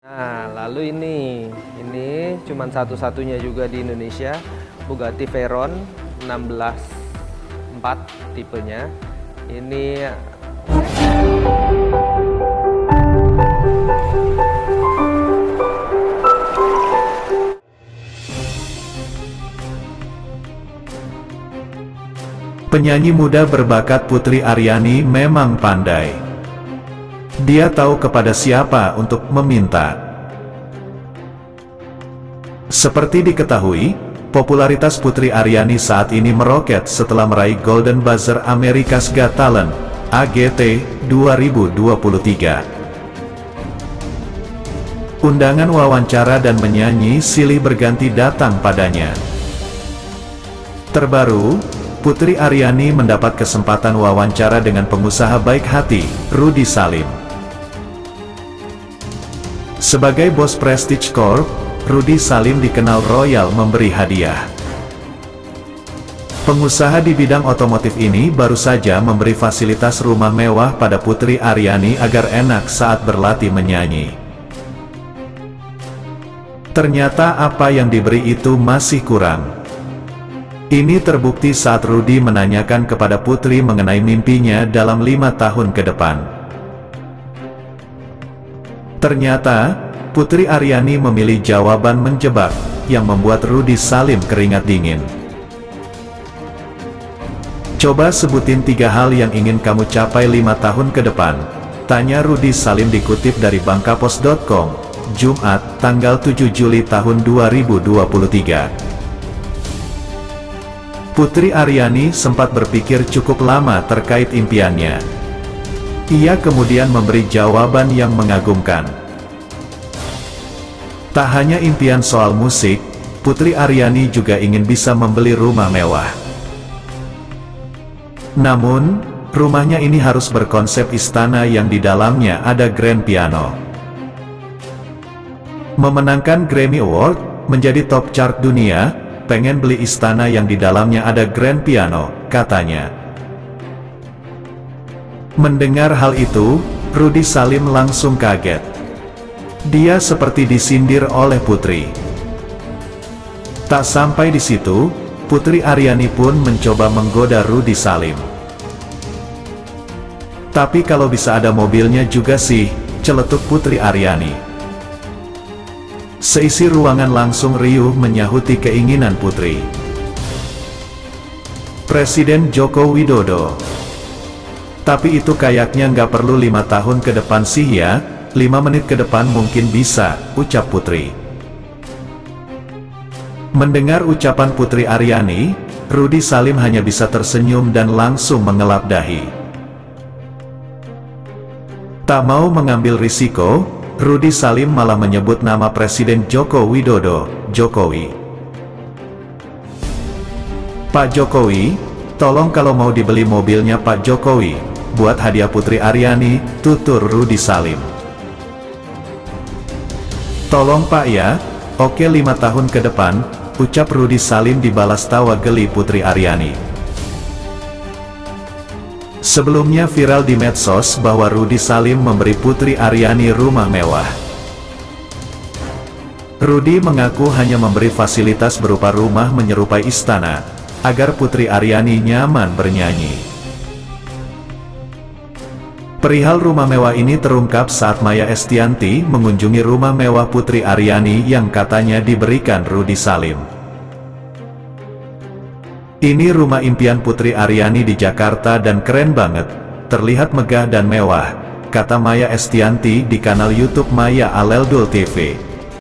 Nah, lalu ini cuman satu-satunya juga di Indonesia, Bugatti Veyron 164 tipenya. Ini penyanyi muda berbakat Putri Aryani memang pandai. Dia tahu kepada siapa untuk meminta. Seperti diketahui, popularitas Putri Aryani saat ini meroket setelah meraih Golden Buzzer America's Got Talent, AGT, 2023. Undangan wawancara dan menyanyi silih berganti datang padanya. Terbaru, Putri Aryani mendapat kesempatan wawancara dengan pengusaha baik hati, Rudy Salim. Sebagai bos Prestige Corp, Rudy Salim dikenal royal memberi hadiah. Pengusaha di bidang otomotif ini baru saja memberi fasilitas rumah mewah pada Putri Aryani agar enak saat berlatih menyanyi. Ternyata apa yang diberi itu masih kurang. Ini terbukti saat Rudy menanyakan kepada Putri mengenai mimpinya dalam 5 tahun ke depan. Ternyata, Putri Aryani memilih jawaban menjebak, yang membuat Rudy Salim keringat dingin. Coba sebutin 3 hal yang ingin kamu capai 5 tahun ke depan, tanya Rudy Salim dikutip dari Bangkapos.com, Jumat, tanggal 7 Juli tahun 2023. Putri Aryani sempat berpikir cukup lama terkait impiannya. Ia kemudian memberi jawaban yang mengagumkan. Tak hanya impian soal musik, Putri Aryani juga ingin bisa membeli rumah mewah. Namun, rumahnya ini harus berkonsep istana yang di dalamnya ada grand piano. Memenangkan Grammy Award, menjadi top chart dunia, pengen beli istana yang di dalamnya ada grand piano, katanya. Mendengar hal itu, Rudy Salim langsung kaget. Dia seperti disindir oleh Putri. Tak sampai di situ, Putri Aryani pun mencoba menggoda Rudy Salim. Tapi kalau bisa ada mobilnya juga sih, celetuk Putri Aryani. Seisi ruangan langsung riuh menyahuti keinginan Putri. Presiden Joko Widodo. Tapi itu kayaknya nggak perlu 5 tahun ke depan sih ya, 5 menit ke depan mungkin bisa, ucap Putri. Mendengar ucapan Putri Aryani, Rudy Salim hanya bisa tersenyum dan langsung mengelap dahi. Tak mau mengambil risiko, Rudy Salim malah menyebut nama Presiden Joko Widodo, Jokowi. Pak Jokowi, tolong kalau mau dibeli mobilnya Pak Jokowi, buat hadiah Putri Aryani, tutur Rudy Salim. Tolong Pak ya, oke 5 tahun ke depan, ucap Rudy Salim dibalas tawa geli Putri Aryani. Sebelumnya viral di medsos bahwa Rudy Salim memberi Putri Aryani rumah mewah. Rudy mengaku hanya memberi fasilitas berupa rumah menyerupai istana, agar Putri Aryani nyaman bernyanyi. Perihal rumah mewah ini terungkap saat Maya Estianty mengunjungi rumah mewah Putri Aryani yang katanya diberikan Rudy Salim. Ini rumah impian Putri Aryani di Jakarta dan keren banget, terlihat megah dan mewah, kata Maya Estianty di kanal YouTube Maya Aleldul TV.